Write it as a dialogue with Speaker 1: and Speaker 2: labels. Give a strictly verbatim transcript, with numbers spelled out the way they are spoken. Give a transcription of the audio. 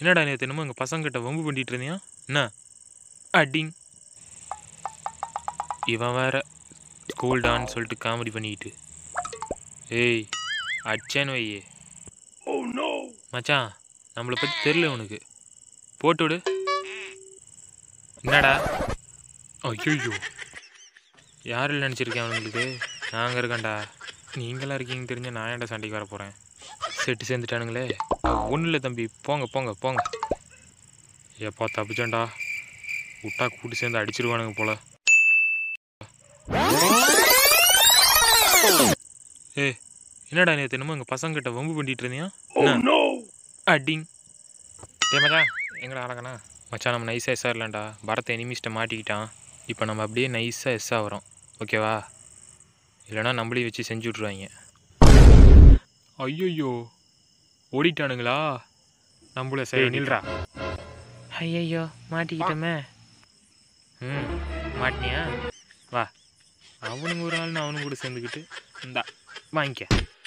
Speaker 1: என்னடா நேற்று என்னமோ எங்கள் பசங்கிட்ட வம்பு பண்ணிட்டு இருந்தியா என்ன அடிங் இவன் வேற ஸ்கூல்டான்னு சொல்லிட்டு காமெடி பண்ணிக்கிட்டு ஏய் அடிச்சேன்னு வையே மச்சான் நம்மளை பற்றி தெரியல உனக்கு போட்டு விடு என்னடா ஐயோ யாரில் நினச்சிருக்கேன் அவனுங்களுக்கு நாங்கள் இருக்கேன்டா நீங்களாம் இருக்கீங்கன்னு தெரிஞ்ச நான் ஏன்டா சண்டைக்கு வர போகிறேன் செட்டு சேர்ந்துட்டானுங்களே ஒன்றும் இல்லை தம்பி போங்க போங்க போங்க ஏப்பா தப்பிச்சேன்டா விட்டா கூட்டி சேர்ந்து அடிச்சிருவானுங்க போல ஏ என்னடா நேற்று என்னமோ எங்கள் பசங்கிட்ட வம்பு பண்ணிட்டு இருந்தியா அடிங் ஏ மச்சான் எங்கடா அழகண்ணா மச்சான் நம்ம நைஸாக எஸ்ஸாக இல்லைண்டா பரத்தை எனிமிஸ்ட்டை மாட்டிக்கிட்டான் இப்போ நம்ம அப்படியே நைஸாக எஸ்ஸாக வரோம் ஓகேவா இல்லைனா நம்மளையும் வச்சு செஞ்சு விட்ருவாங்க ஐயோ ஓடிட்டானுங்களா நம்மள சரி நில்றா ஐயோ மாட்டிக்கிட்டோமே ம் மாட்டினியா வா அவனுங்க ஒரு ஆள்னு அவனுங்க கூட சேர்ந்துக்கிட்டு இந்தா வாங்கிக்க